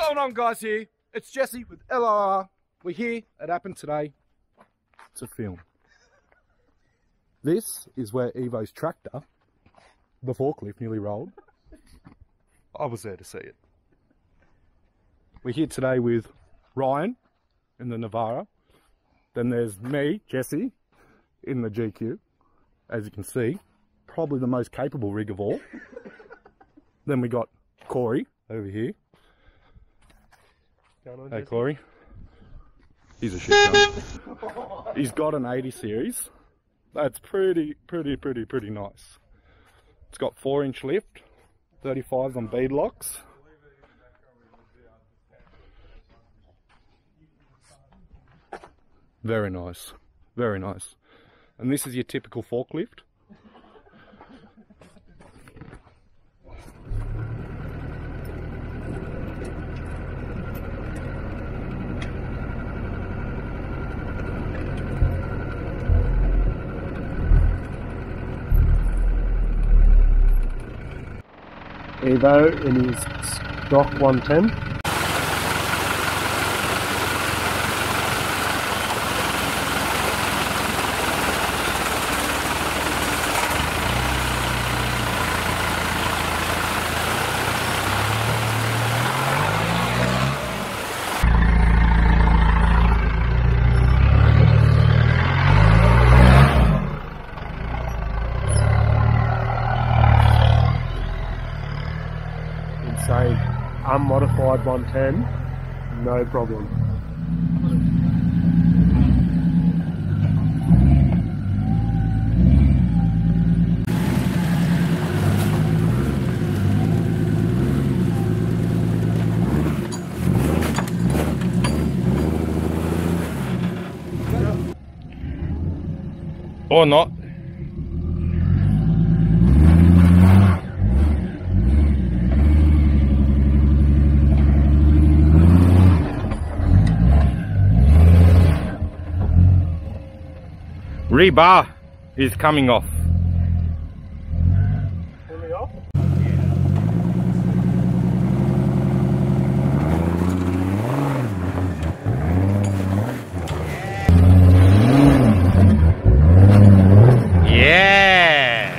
going on, guys? Here it's Jesse with LRR. We're here at Appen today to film. This is where Evo's tractor, the forklift, nearly rolled. I was there to see it. We're here today with Ryan in the Navara. Then there's me, Jesse, in the GQ. As you can see, probably the most capable rig of all. Then we got Corey over here. Hey Corey. He's a shit gun. He's got an 80 series. That's pretty nice. It's got 4-inch lift, 35s on bead locks. Very nice, very nice. And this is your typical forklift. Evo in his stock 110. Insane. Unmodified 110, no problem. Or not. Rebar is coming off. Fully off? Yeah.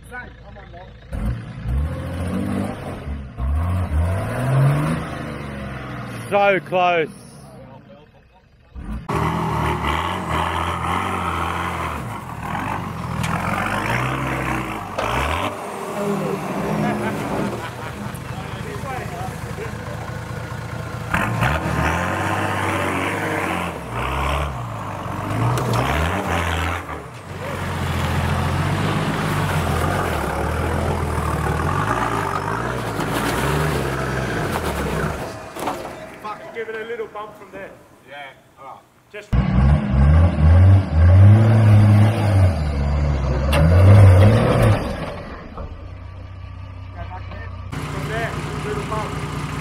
So close. Give it a little bump from there. Yeah, alright. Just Go back there. from there, a little bump.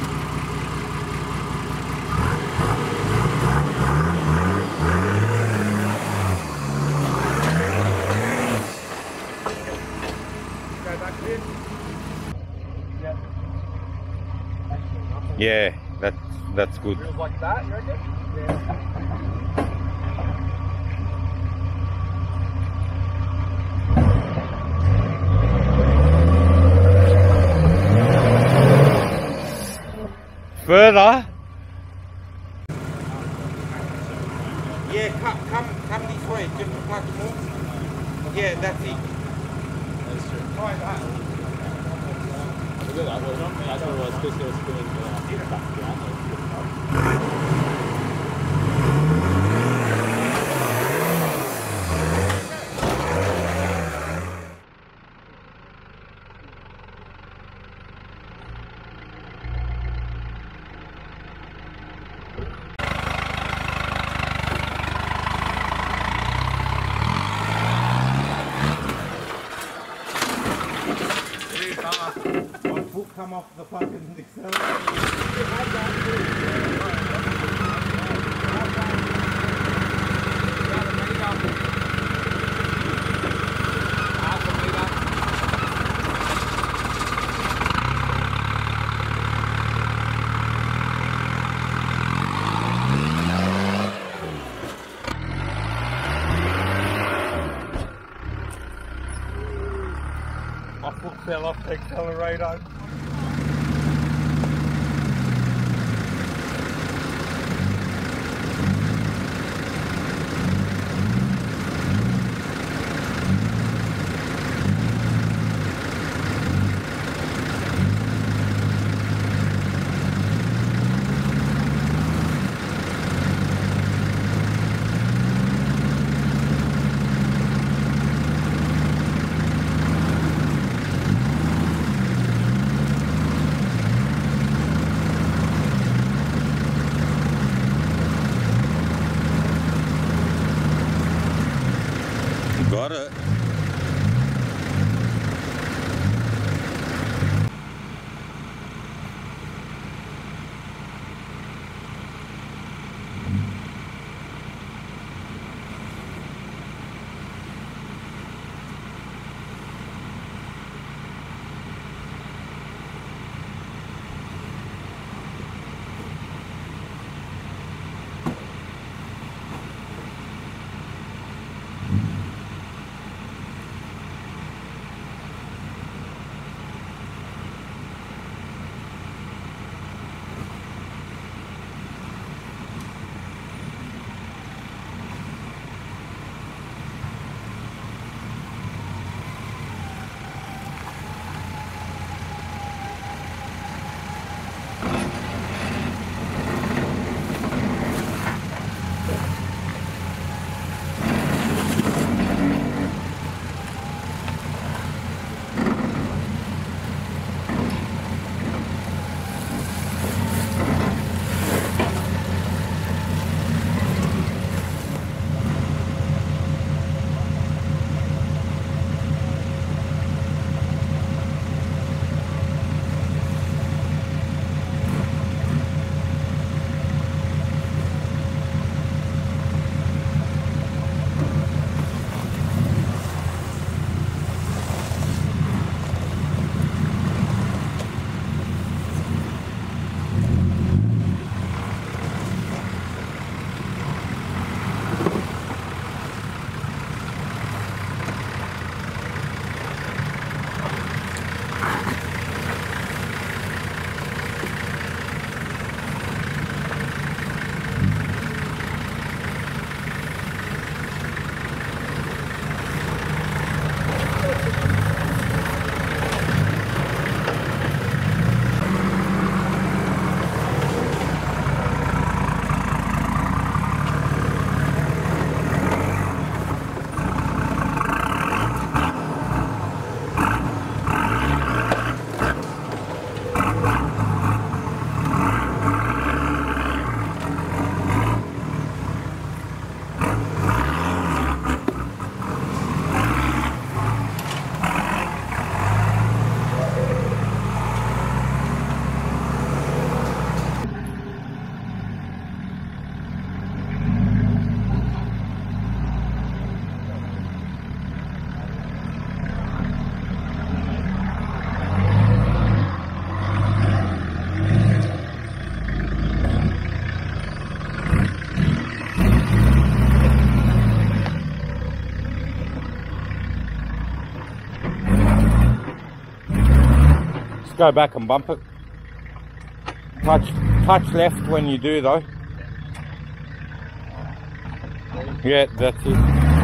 Go back there. Yeah, that's good. Feels like that, you reckon? Yeah. Further. Yeah, come this way, just a touch more. Yeah, that's it. Try that. One foot come off the fucking accelerator. My foot fell off the accelerator. go back and bump it. Touch left when you do though. Yeah, that's it.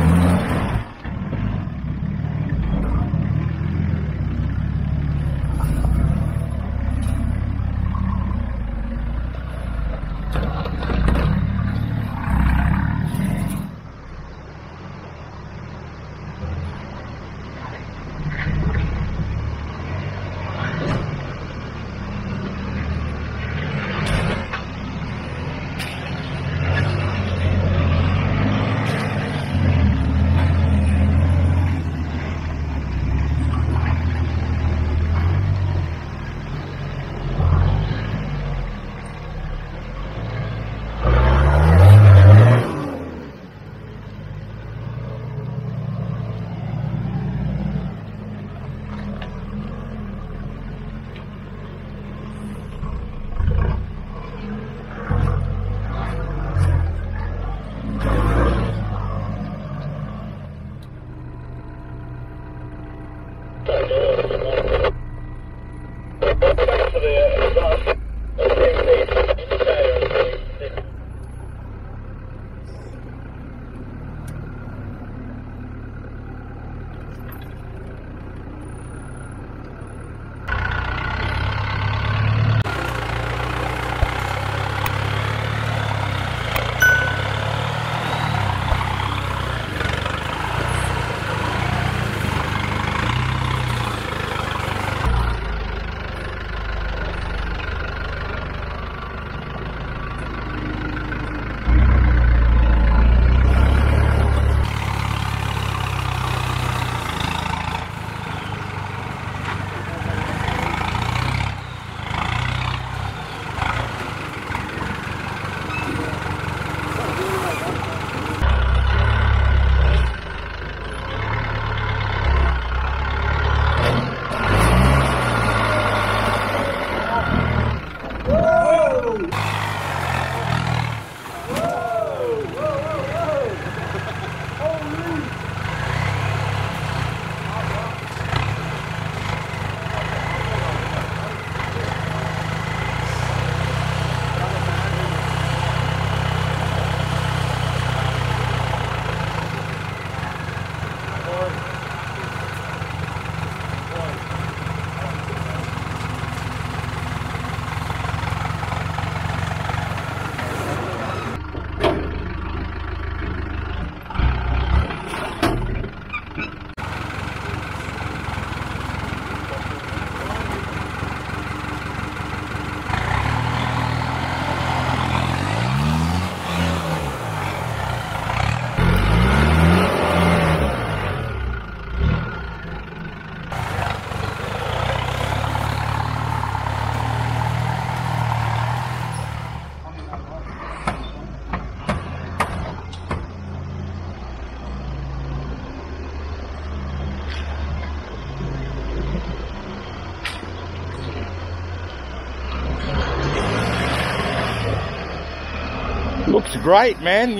Looks great, man.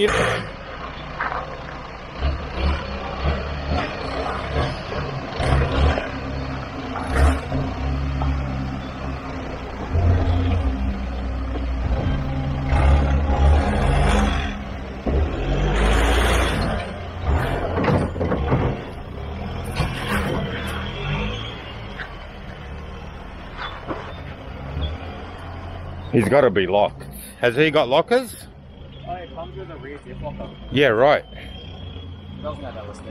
He's got to be locked. Has he got lockers? Oh, it comes with a rear zip locker. Yeah, right. Doesn't have that listed.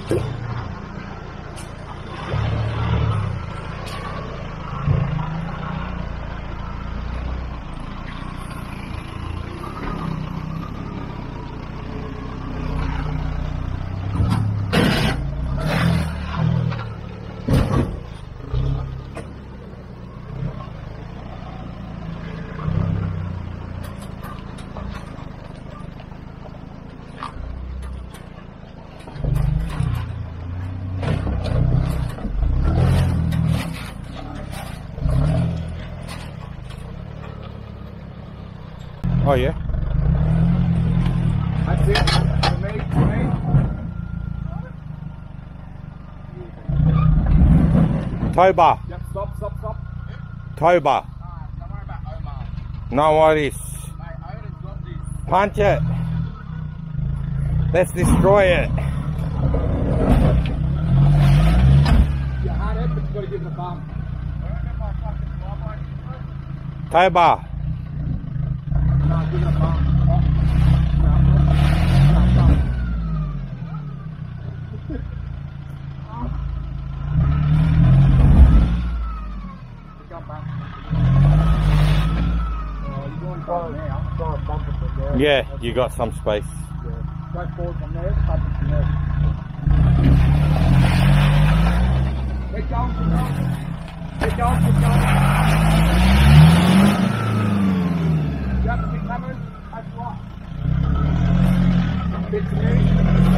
Oh yeah. That's it. For me, Tow bar. Yep, stop. Tow bar. Don't worry about Omar. No worries. Mate, Odin's got this. Punch it. Let's destroy it. You had it, but you got to give it a bump. Tow bar. No, give it a bump. Yeah, you got some space. Go forward from there, up from there. Keep going. Keep going. You have to keep coming. That's right. Bit to me.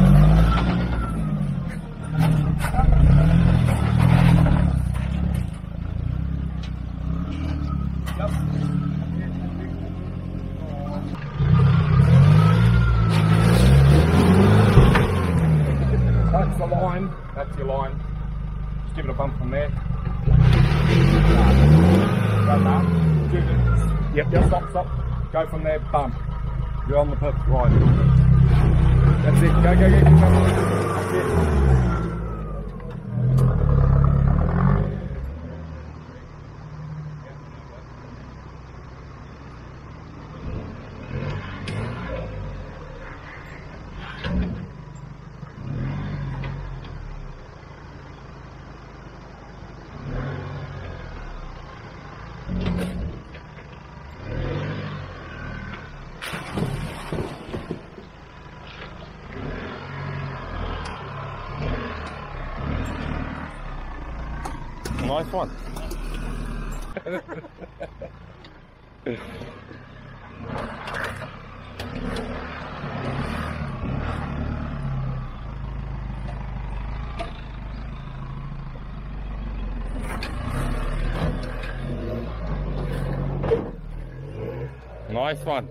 Yep. That's the line. That's your line. Just give it a bump from there. Go back. Yep. Stop. Go from there. Bump. You're on the perfect line. That's it. Go. Keep going. That's it. Nice one. Nice one.